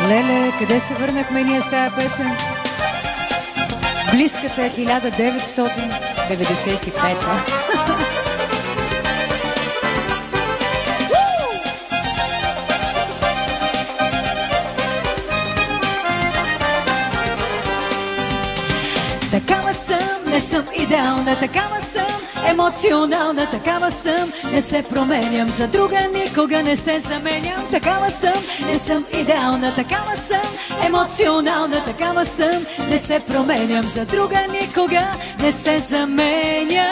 Леле, къде се върнахме ние с тая песен? Близката 1995-та. Такава съм, не съм идеална, такава съм, емоционална, такава съм, не се променям, за друга никога не се заменям. Такава съм, не съм идеална, такава съм, емоционална, такава съм, не се променям, за друга никога не се заменям.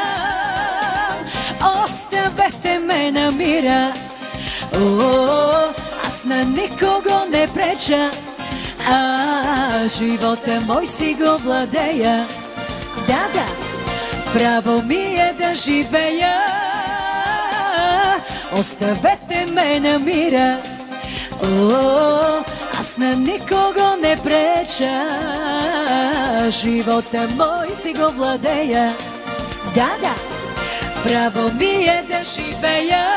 Оставете ме на мира, аз на никого не преча, живота мой си го владея. Да, право ми е да живея. Оставете ме на мира, аз на никого не преча, живота мой си го владея. Да, право ми е да живея.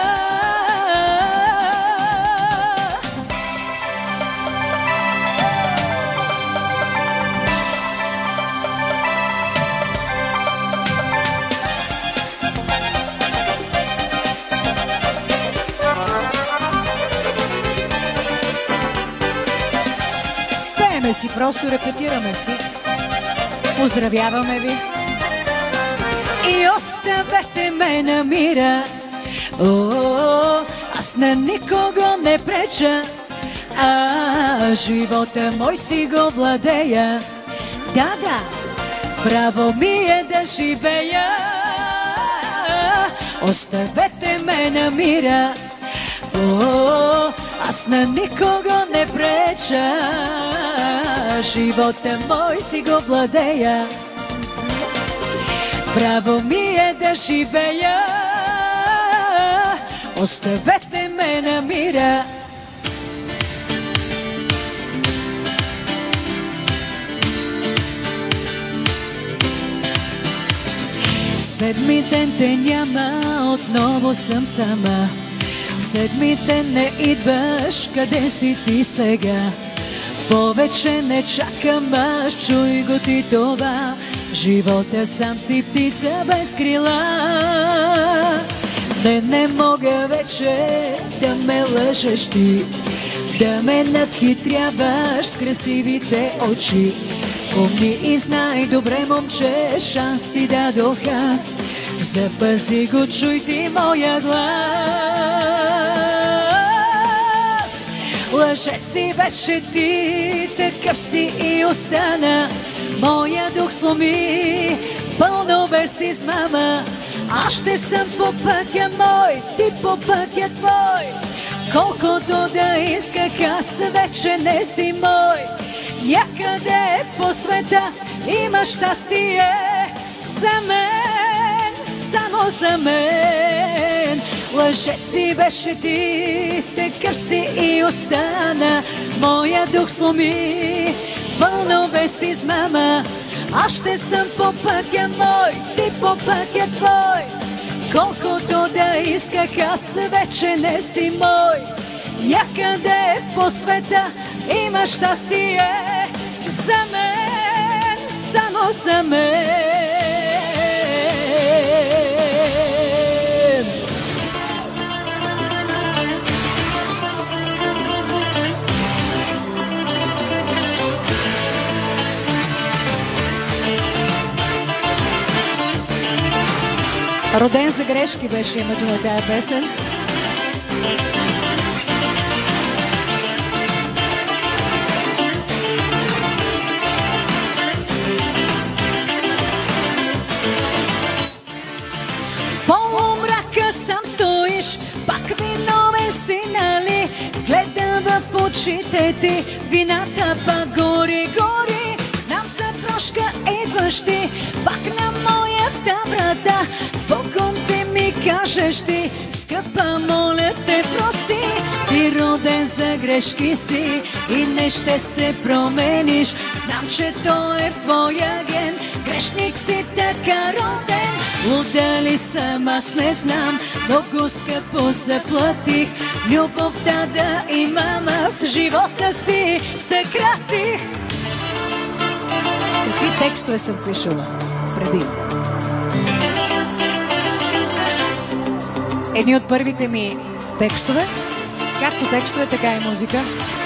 Си, просто репетираме си. Поздравяваме ви. И оставете ме на мира, аз на никого не преча, живота мой си го владея. Да, право ми е да живея. Оставете ме на мира, аз на никого не преча, живота мой си го владея. Право ми е да живея. Оставете ме на мира. Седми ден те няма, отново съм сама. Седми ден не идваш, къде си ти сега? Повече не чакам, аз чуй го ти това. Живота сам си птица без крила. Не мога вече да ме лъжеш ти, да ме надхитряваш с красивите очи. Помни и знай добре, момче, шанс ти дадох аз. Запази го, чуй ти моя глас. Лъжец си беше ти, такъв си и остана. Моя дух сломи, пълно без измама. Аз ще съм по пътя мой, ти по пътя твой. Колкото да исках, аз вече не си мой. Някъде по света има щастие за мен, само за мен. Лъжец си беше ти, такъв си и остана. Моя дух сломи, пълно без измама. Аз ще съм по пътя мой, ти по пътя твой. Колкото да исках, аз вече не си мой. Някъде по света има щастие за мен, само за мен. Роден за грешки беше името на тая песен. В полумрака сам стоиш, пак виновен си, нали? Гледам в очите ти, вината пак гори. Знам за прошка идваш ти, пак на моята врата. С Богом ти ми кажеш ти, скъпа, моля те, прости. Ти роден за грешки си и не ще се промениш. Знам, че той е в твоя ген, грешник си така роден. Луда ли съм, аз не знам, много скъпо заплатих. Любовта да имам, аз живота си съкратих. Какви текстове съм пишала преди? Едни от първите ми текстове, както текстове, така и музика.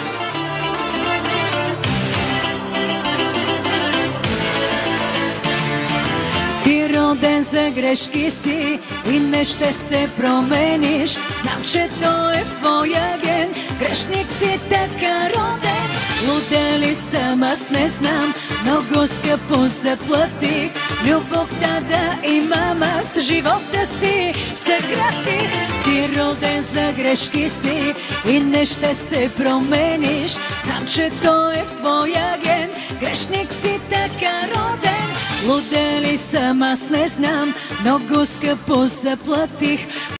Ти роден за грешки си и не ще се промениш. Знам, че той е в твоя ген, грешник си така роден. Луда ли съм, аз не знам, много скъпо заплатих. Любовта да имам, аз живота си съкратих. Ти роден за грешки си и не ще се промениш. Знам, че той е в твоя ген, грешник си така роден. Луда ли съм, аз не знам, много скъпо заплатих.